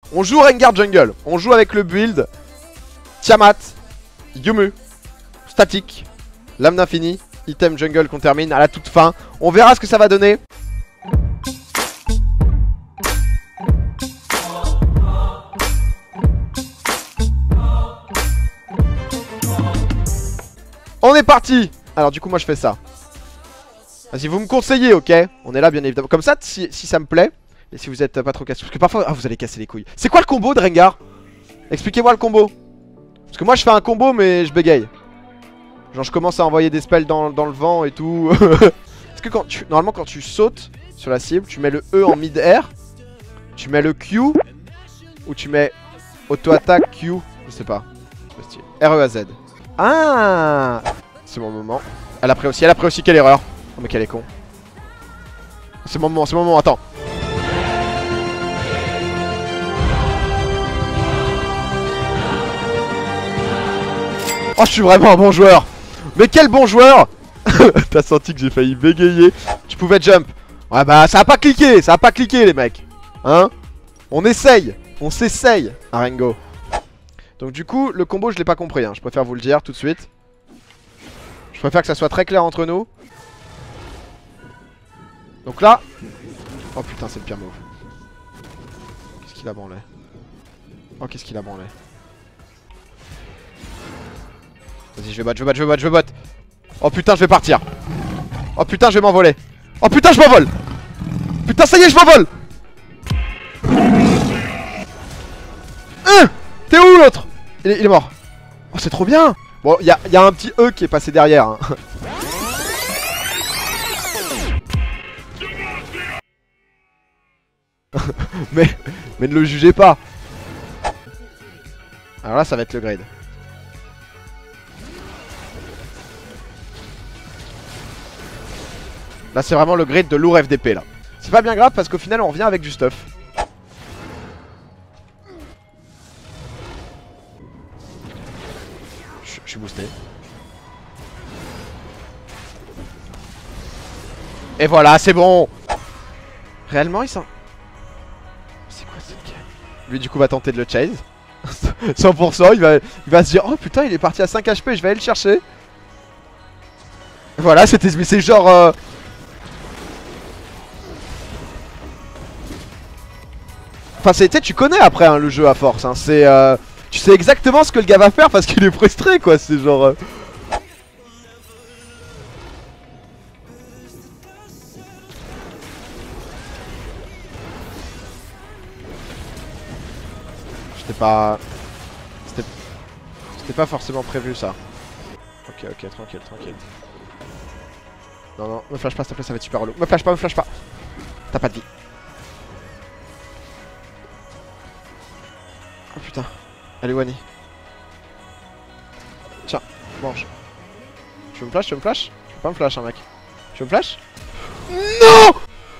On joue Rengar jungle. On joue avec le build Tiamat, Yumu, statique, lame d'infini, item jungle qu'on termine à la toute fin. On verra ce que ça va donner. On est parti. Alors du coup moi je fais ça. Vas-y, vous me conseillez, ok? On est là bien évidemment. Comme ça, si ça me plaît. Et si vous êtes pas trop cassé. Parce que parfois, vous allez casser les couilles. C'est quoi le combo de Rengar? Expliquez-moi le combo. Parce que moi je fais un combo mais je bégaye. Genre je commence à envoyer des spells dans le vent et tout. Est-ce que normalement quand tu sautes sur la cible, tu mets le E en mid-air, tu mets le Q, ou tu mets auto-attaque Q, je sais pas. R-E-A-Z. Ah, c'est mon moment. Elle a pris aussi, quelle erreur. Oh mais quel est con. C'est mon moment, attends. Oh, je suis vraiment un bon joueur. Mais quel bon joueur. T'as senti que j'ai failli bégayer. Tu pouvais jump. Ouais bah ça a pas cliqué, les mecs. Hein? On essaye. On s'essaye, Arengo. Donc du coup, le combo je l'ai pas compris, hein. Je préfère vous le dire tout de suite. Je préfère que ça soit très clair entre nous. Donc là. Oh putain, c'est le pire move. Qu'est-ce qu'il a branlé? Oh, qu'est-ce qu'il a branlé? Vas-y, je vais bot. Oh putain, je vais partir. Oh putain, je vais m'envoler. Oh putain, je m'envole. Putain, ça y est, je m'envole. T'es où l'autre? Il est mort. Oh, c'est trop bien. Bon, il y a un petit E qui est passé derrière, hein. mais ne le jugez pas. Alors là, ça va être le grade. Là c'est vraiment le grade de lourd FDP là. C'est pas bien grave parce qu'au final on revient avec du stuff. Je suis boosté. Et voilà, c'est bon. Réellement il s'en... C'est quoi cette game? Lui du coup va tenter de le chase. 100%, il va se dire oh putain il est parti à 5 HP, je vais aller le chercher. Voilà, c'est genre... Enfin, tu connais après hein, le jeu à force. Hein. Tu sais exactement ce que le gars va faire parce qu'il est frustré, quoi. C'est genre. C'était pas forcément prévu ça. Ok, tranquille. Non, me flash pas, s'il te plaît, ça va être super relou. Me flash pas. T'as pas de vie. Oh putain. Allez Wani. Tiens, mange. Tu veux me flash? Tu peux pas me flash hein mec. Tu veux me flash? Non.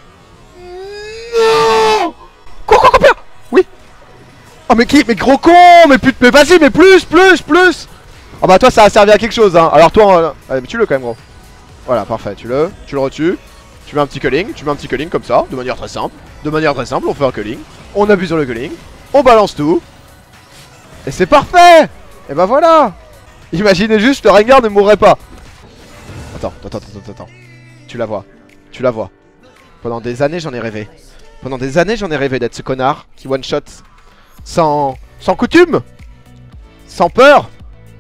Quoi pire. Oui. Oh mais gros con. Mais vas-y mais plus. Oh bah toi ça a servi à quelque chose hein. Alors toi allez mais tue-le quand même gros. Voilà parfait, tu le retues. Tu mets un petit culling comme ça, de manière très simple, on fait un culling. On appuie sur le culling. On balance tout. Et c'est parfait. Et bah voilà. Imaginez juste, le Rengar ne mourrait pas. Attends. Tu la vois. Pendant des années j'en ai rêvé. D'être ce connard qui one shot sans coutume. Sans peur.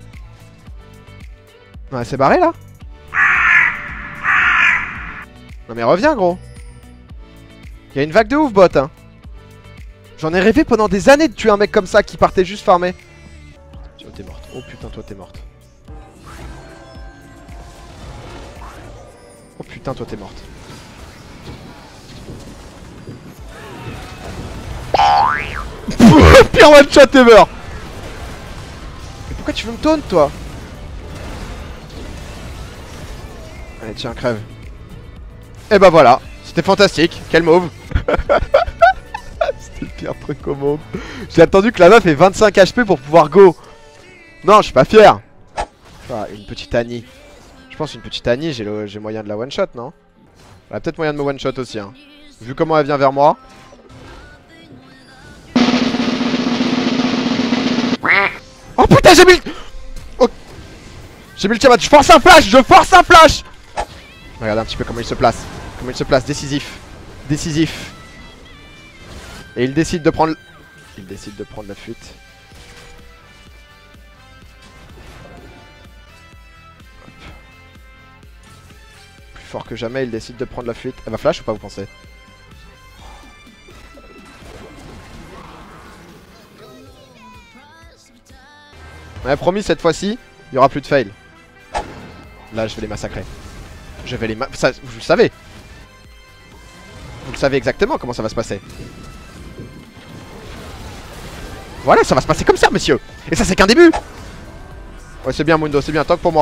Ouais, c'est barré là. Non mais reviens gros. Y'a une vague de ouf bot hein. J'en ai rêvé pendant des années de tuer un mec comme ça qui partait juste farmer. Oh t'es morte. Oh putain toi t'es morte. Oh putain toi t'es morte. Pire one shot ever. Mais pourquoi tu veux me taunt toi? Allez tiens crève. Et bah voilà. C'était fantastique. Quel move. C'était le pire truc au monde. J'ai attendu que la meuf ait 25 HP pour pouvoir go. Non, je suis pas fier. Ah, une petite Annie. Je pense une petite Annie, j'ai moyen de la one shot, non? Elle a peut-être moyen de me one shot aussi, hein. Vu comment elle vient vers moi. Et j'ai mis... Oh. J'ai mis le tiamat, je force un flash, je force un flash. Regardez un petit peu comment il se place. Comment il se place, décisif. Décisif. Et il décide de prendre... Il décide de prendre la fuite. Hop. Plus fort que jamais, il décide de prendre la fuite. Elle va flash ou pas, vous pensez? Ouais, promis, cette fois-ci, il y aura plus de fail. Là, je vais les massacrer. Je vais les ça, vous le savez. Vous le savez exactement comment ça va se passer. Voilà, ça va se passer comme ça, messieurs. Et ça, c'est qu'un début. Ouais, c'est bien, Mundo, c'est bien. Tank pour moi.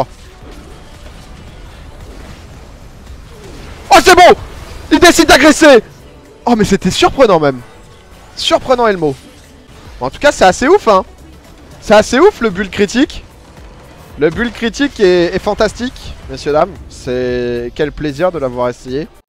Oh, c'est bon. Il décide d'agresser. Oh, mais c'était surprenant, même. Surprenant, Elmo. Bon, en tout cas, c'est assez ouf, hein. C'est assez ouf, le build critique. Le build critique est fantastique, messieurs, dames. C'est quel plaisir de l'avoir essayé.